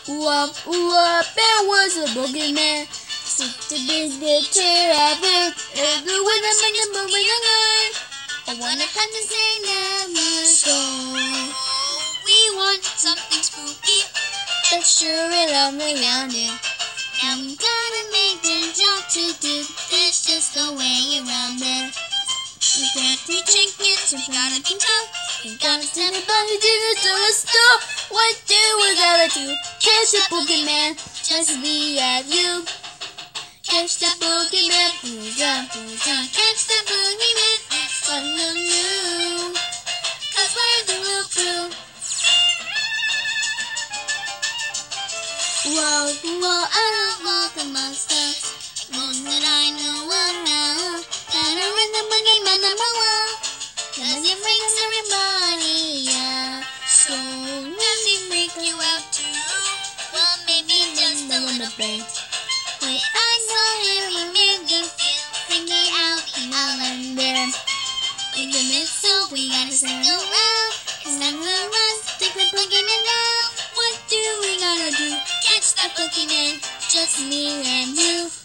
There was a boogeyman. Stick to business, tear up it. Everyone I'm in the moving along. I wanna come to say never go. We want something spooky, But sure we love me around it. now we gotta make them jump to do. There's just no way around it. We can't We chickens, we gotta be tough. We gotta send a bunny to the store. What do we gotta do? Catch the boogeyman, just be at you. Catch the boogeyman, booza. Catch the boogeyman, It's fun to new. 'cause we're the real crew. I don't want the monsters. Most that I know are now. Gotta run the money, man, I'm a wall. 'Cause it freaks everybody out. So let me freak You out too? Well, maybe just a little bit. Wait, I saw him, he made me feel freaky out in Island there. In the middle, we gotta sing around. It's time to run, take the boogeyman down. What do we gotta do? Catch the boogeyman, Just me and you.